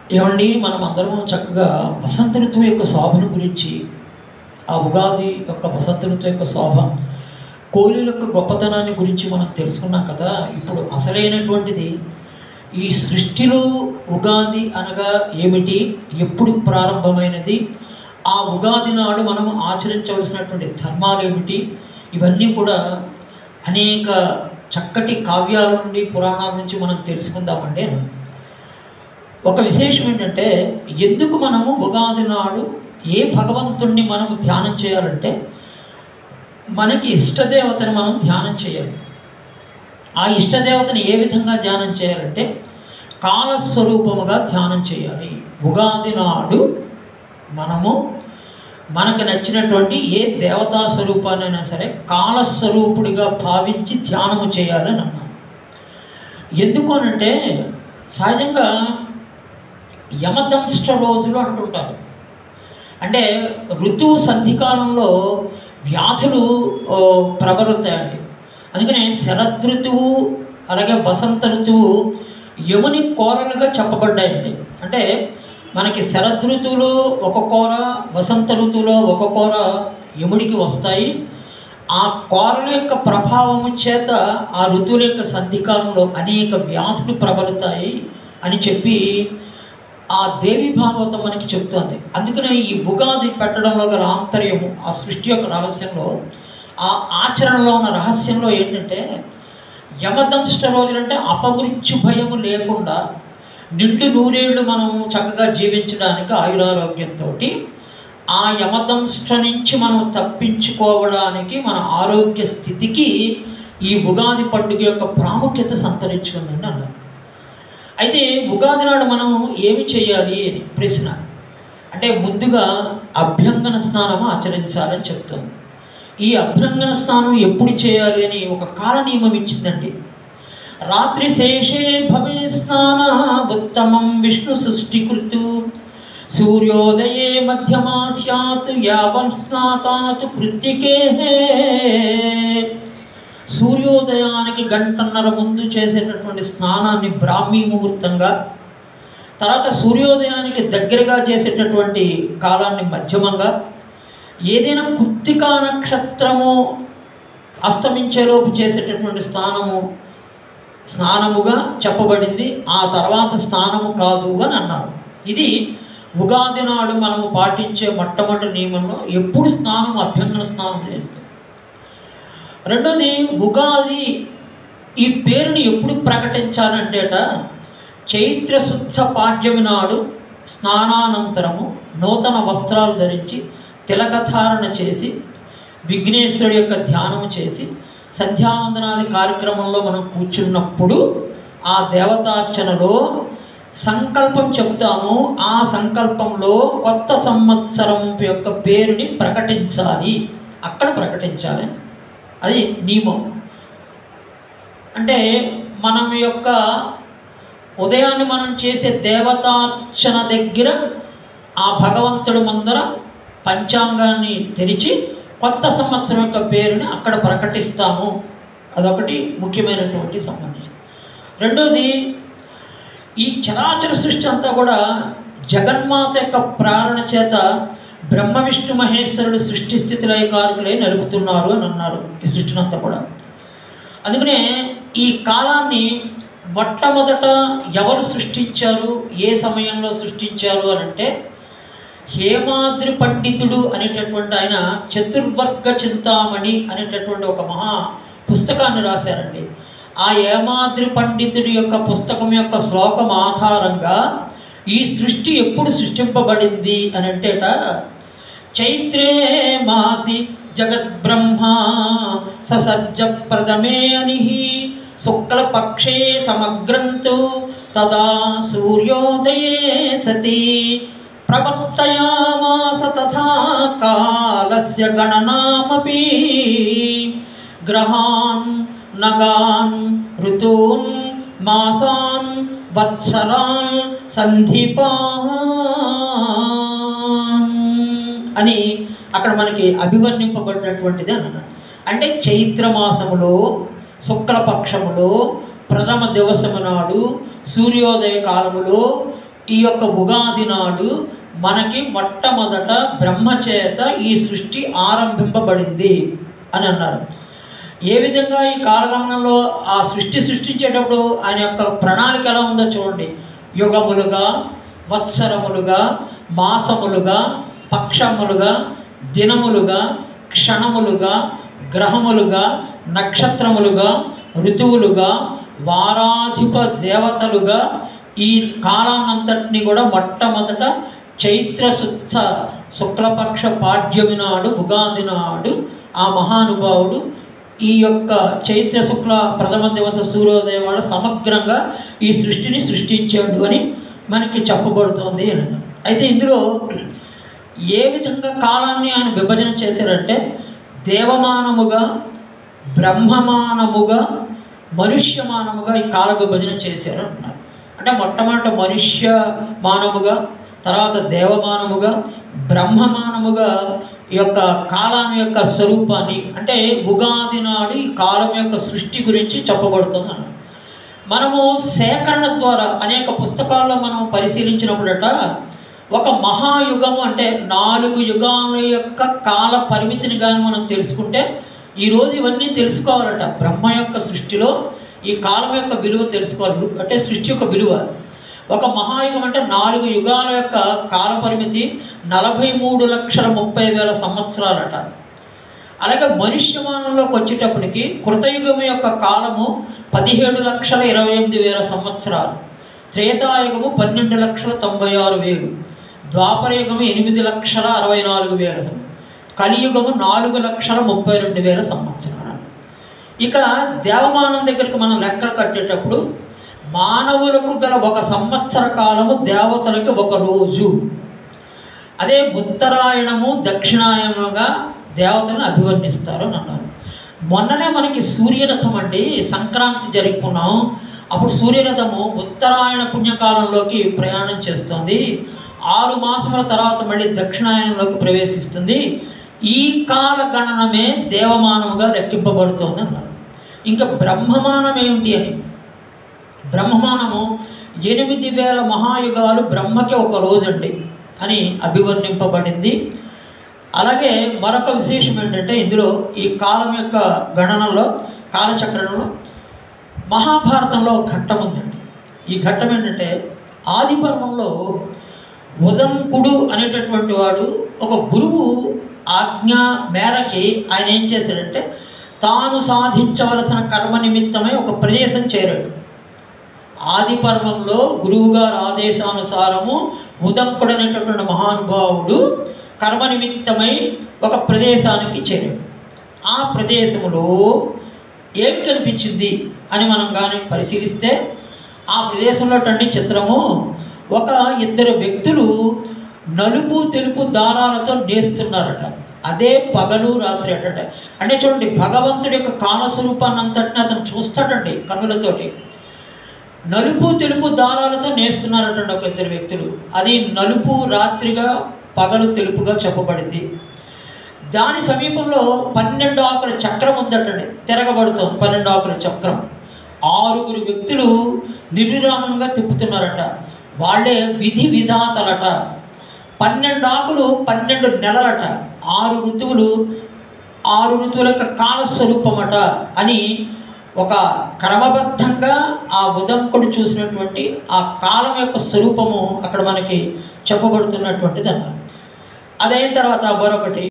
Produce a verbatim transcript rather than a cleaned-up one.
ఏమండి, మనం అందరం చక్కగా వసంత ఋతువు యొక్క శోభను గురించి, ఆ ఉగాది యొక్క వసంత ఋతువు యొక్క శోభ, కోయిల యొక్క గొప్పతనాన్ని గురించి మనం తెలుసుకున్నాం కదా. ఇప్పుడు అసలైనటువంటిది ఈ సృష్టిలో ఉగాది అనగా ఏమిటి, ఎప్పుడు ప్రారంభమైనది, ఆ ఉగాది నాడు మనము ఆచరించవలసినటువంటి ధర్మాలు ఏమిటి, ఇవన్నీ కూడా అనేక చక్కటి కావ్యాల నుండి పురాణాల నుంచి మనం తెలుసుకుందామండి. ఒక విశేషం ఏంటంటే, ఎందుకు మనము ఉగాది నాడు ఏ భగవంతుణ్ణి మనం ధ్యానం చేయాలంటే, మనకి ఇష్టదేవతని మనం ధ్యానం చేయాలి. ఆ ఇష్టదేవతని ఏ విధంగా ధ్యానం చేయాలంటే కాలస్వరూపముగా ధ్యానం చేయాలి. ఉగాది నాడు మనము మనకు నచ్చినటువంటి ఏ దేవతా స్వరూపాన్నైనా సరే కాలస్వరూపుడిగా భావించి ధ్యానము చేయాలని అన్నాను. ఎందుకు అనంటే, సహజంగా యమదంష్ట రోజులు అంటుంటారు. అంటే ఋతువు సంధికాలంలో వ్యాధులు ప్రబలుతాయండి. అందుకనే శరదృతువు అలాగే వసంత ఋతువు యముని కోరలుగా చెప్పబడ్డాయండి. అంటే మనకి శరదృతువులో ఒక కోర, వసంత ఋతువులో ఒక కోర యముడికి వస్తాయి. ఆ కోరల యొక్క ప్రభావము చేత ఆ ఋతువుల యొక్క సంధికాలంలో అనేక వ్యాధులు ప్రబలుతాయి అని చెప్పి ఆ దేవి భాగవతం మనకి చెప్తోంది. అందుకనే ఈ ఉగాది పెట్టడంలో గల ఆంతర్యము, ఆ సృష్టి యొక్క రహస్యంలో, ఆ ఆచరణలో ఉన్న రహస్యంలో ఏంటంటే, యమదంష్ట రోజులంటే అపమృత్యు భయము లేకుండా నిండు నూరేళ్ళు మనం చక్కగా జీవించడానికి ఆయురారోగ్యంతో ఆ యమదంష్ట నుంచి మనం తప్పించుకోవడానికి మన ఆరోగ్య స్థితికి ఈ ఉగాది పండుగ యొక్క ప్రాముఖ్యత సంతరించుకుందండి అన్నారు. అయితే ఉగాది నాడు మనం ఏమి చేయాలి అని ప్రశ్న. అంటే ముందుగా అభ్యంగన స్నానం ఆచరించాలని చెప్తాను. ఈ అభ్యంగన స్నానం ఎప్పుడు చేయాలి అని ఒక కాల నియమం ఇచ్చిందండి. రాత్రి శేషే భవే స్నాన ఉత్తమం విష్ణు సృష్టికృతు సూర్యోదయే మధ్యమా స్యాత్ యావన్ స్నాతాత్ కృత్తికే. సూర్యోదయానికి గంటన్నర ముందు చేసేటటువంటి స్నానాన్ని బ్రాహ్మీ ముహూర్తంగా, తర్వాత సూర్యోదయానికి దగ్గరగా చేసేటటువంటి కాలాన్ని మధ్యమంగా, ఏదైనా కృత్తికా నక్షత్రము అస్తమించేలోపు చేసేటటువంటి స్నానము స్నానముగా చెప్పబడింది. ఆ తర్వాత స్నానము కాదు అని అన్నారు. ఇది ఉగాది నాడు మనము పాటించే మొట్టమొదటి నియమంలో ఎప్పుడు స్నానం అభ్యంగన స్నానం చేస్తాం. రెండోది, ఉగాది ఈ పేరుని ఎప్పుడు ప్రకటించాలంటేట చైత్రశుద్ధ పాడ్యమి నాడు స్నానానంతరము నూతన వస్త్రాలు ధరించి తిలకధారణ చేసి విఘ్నేశ్వరుడి యొక్క ధ్యానం చేసి సంధ్యావందనాది కార్యక్రమంలో మనం కూర్చున్నప్పుడు ఆ దేవతార్చనలో సంకల్పం చెప్తాము. ఆ సంకల్పంలో కొత్త సంవత్సరం యొక్క పేరుని ప్రకటించాలి, అక్కడ ప్రకటించాలి. అది నియమం. అంటే మనం యొక్క ఉదయాన్ని మనం చేసే దేవతార్చన దగ్గర ఆ భగవంతుడి ముందర పంచాంగాన్ని తెరిచి కొత్త సంవత్సరం యొక్క పేరుని అక్కడ ప్రకటిస్తాము. అదొకటి ముఖ్యమైనటువంటి సంబంధించి. రెండోది, ఈ చరాచర సృష్టి అంతా కూడా జగన్మాత యొక్క ప్రేరణ చేత బ్రహ్మ విష్ణు మహేశ్వరుడు సృష్టి స్థితి లయకారకులై నడుపుతున్నారు అని అన్నారు ఈ సృష్టిని అంతా కూడా. అందుకనే ఈ కాలాన్ని మొట్టమొదట ఎవరు సృష్టించారు, ఏ సమయంలో సృష్టించారు అని అంటే, హేమాద్రి పండితుడు అనేటటువంటి ఆయన చతుర్వర్గ చింతామణి అనేటటువంటి ఒక మహా పుస్తకాన్ని రాశారండి. ఆ హేమాద్రి పండితుడి యొక్క పుస్తకం యొక్క శ్లోకం ఆధారంగా ఈ సృష్టి ఎప్పుడు సృష్టింపబడింది అని అంటేట, చైత్రే మాసి జగద్బ్రహ్మ ససజ్జ ప్రథమే అని శుక్లపక్షే సమగ్రంతు తదా సూర్యోదయే సతి ప్రవర్తయామాస తథా కాలస్య గణనామపి గ్రహాన్ నగాన్ ఋతూన్ మాసాన్ వత్సరాన్ సంధిపాన్ అని అక్కడ మనకి అభివర్ణింపబడినటువంటిది అన్నాడు. అంటే చైత్రమాసములో శుక్లపక్షములో ప్రథమ దివసము నాడు సూర్యోదయ కాలములో ఈ యొక్క ఉగాది నాడు మనకి మొట్టమొదట బ్రహ్మచేత ఈ సృష్టి ఆరంభింపబడింది అని అన్నారు. ఏ విధంగా ఈ కాలగమనంలో ఆ సృష్టి సృష్టించేటప్పుడు ఆయన యొక్క ప్రణాళిక ఎలా ఉందో చూడండి. యుగములుగా, వత్సరములుగా, మాసములుగా, పక్షములుగా, దినములుగా, క్షణములుగా, గ్రహములుగా, నక్షత్రములుగా, ఋతువులుగా, వారాధిప దేవతలుగా ఈ కాలానంతటిని కూడా మొట్టమొదట చైత్రశుద్ధ శుక్లపక్ష పాడ్యమి నాడు, ఉగాది నాడు ఆ మహానుభావుడు ఈ యొక్క చైత్ర శుక్ల ప్రథమ దివస సూర్యోదయం వల్ల సమగ్రంగా ఈ సృష్టిని సృష్టించాడు అని మనకి చెప్పబడుతోంది అని. అయితే ఇందులో ఏ విధంగా కాలాన్ని ఆయన విభజన చేశారంటే దేవమానముగా, బ్రహ్మమానముగా, మనుష్యమానముగా ఈ కాల విభజన చేశారు అంటున్నారు. అంటే మొట్టమొదట మనుష్య మానముగా, తర్వాత దేవమానముగా, బ్రహ్మమానముగా ఈ యొక్క కాలం యొక్క స్వరూపాన్ని, అంటే ఉగాది నాడు ఈ కాలం యొక్క సృష్టి గురించి చెప్పబడుతుంది అన్న. మనము సేకరణ ద్వారా అనేక పుస్తకాల్లో మనం పరిశీలించినప్పుడట ఒక మహాయుగము అంటే నాలుగు యుగాల యొక్క కాల పరిమితిని కానీ మనం తెలుసుకుంటే ఈరోజు ఇవన్నీ తెలుసుకోవాలట. బ్రహ్మ యొక్క సృష్టిలో ఈ కాలం యొక్క విలువ తెలుసుకోవాలి. అంటే సృష్టి యొక్క విలువ ఒక మహాయుగం అంటే నాలుగు యుగాల యొక్క కాల పరిమితి నలభై మూడు లక్షల ముప్పై వేల సంవత్సరాలట. అలాగే మనుష్యమానంలోకి వచ్చేటప్పటికి కృతయుగం యొక్క కాలము పదిహేడు లక్షల ఇరవై ఎనిమిది వేల సంవత్సరాలు, త్రేతాయుగము పన్నెండు లక్షల తొంభై ఆరు వేలు, ద్వాపరయుగము ఎనిమిది లక్షల అరవై నాలుగు వేలు, కలియుగము నాలుగు లక్షల ముప్పై రెండు వేల సంవత్సరాలు. ఇక దేవమానం దగ్గరికి మనం లెక్కలు కట్టేటప్పుడు మానవులకు గల ఒక సంవత్సర కాలము దేవతలకు ఒక రోజు. అదే ఉత్తరాయణము దక్షిణాయనముగా దేవతలను అభివర్ణిస్తారు అని అన్నారు. మొన్ననే మనకి సూర్యరథం అండి సంక్రాంతి జరుపుకున్నాం. అప్పుడు సూర్యరథము ఉత్తరాయణ పుణ్యకాలంలోకి ప్రయాణం చేస్తుంది. ఆరు మాసముల తర్వాత మళ్ళీ దక్షిణాయనంలోకి ప్రవేశిస్తుంది. ఈ కాల గణనమే దేవమానముగా లెక్కింపబడుతోంది అన్నారు. ఇంకా బ్రహ్మమానం ఏమిటి అని, బ్రహ్మమానము ఎనిమిది వేల మహాయుగాలు బ్రహ్మకి ఒక రోజండి అని అభివర్ణింపబడింది. అలాగే మరొక విశేషం ఏంటంటే ఇందులో ఈ కాలం యొక్క గణనలో కాలచక్రంలో మహాభారతంలో ఒక ఘట్టం ఉందండి. ఈ ఘట్టం ఏంటంటే ఆది పర్వంలో ఉదంకుడు అనేటటువంటి వాడు ఒక గురువు ఆజ్ఞ మేరకి ఆయన ఏం చేశాడంటే తాను సాధించవలసిన కర్మ నిమిత్తమై ఒక ప్రదేశం చేరాడు. ఆది పర్వంలో గురువుగారు ఆదేశానుసారము ఉదంకుడు అనేటటువంటి మహానుభావుడు కర్మ నిమిత్తమై ఒక ప్రదేశానికి చేరాడు. ఆ ప్రదేశంలో ఏం కనిపించింది అని మనం కానీ పరిశీలిస్తే ఆ ప్రదేశంలో చిత్రము ఒక ఇద్దరు వ్యక్తులు నలుపు తెలుపు దారాలతో నేస్తున్నారట. అదే పగలు రాత్రి అట. అంటే చూడండి భగవంతుడి యొక్క కాలస్వరూపాన్ని అంతటిని అతను చూస్తాడండి కన్నులతోటి. నలుపు తెలుపు దారాలతో నేస్తున్నారటండి ఒక ఇద్దరు వ్యక్తులు. అది నలుపు రాత్రిగా పగలు తెలుపుగా చెప్పబడింది. దాని సమీపంలో పన్నెండు ఆకుల చక్రం ఉందటండి, తిరగబడుతోంది పన్నెండు ఆకుల చక్రం. ఆరుగురు వ్యక్తులు నిర్విరామంగా తిప్పుతున్నారట. వాళ్ళే విధి విధాతలట. పన్నెండు ఆకులు పన్నెండు నెలలట. ఆరు ఋతువులు ఆరు ఋతువుల యొక్క కాలస్వరూపమట అని ఒక క్రమబద్ధంగా ఆ ఉదంకుడు చూసినటువంటి ఆ కాలం యొక్క స్వరూపము అక్కడ మనకి చెప్పబడుతున్నటువంటిది అన్నారు. అదైన తర్వాత మరొకటి